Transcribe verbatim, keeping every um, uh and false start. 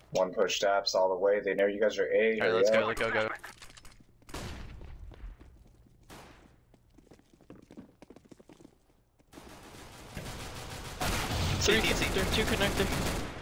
One push taps all the way. They know you guys are A. Alright, let's go, let's go, go. Three connector, two connector.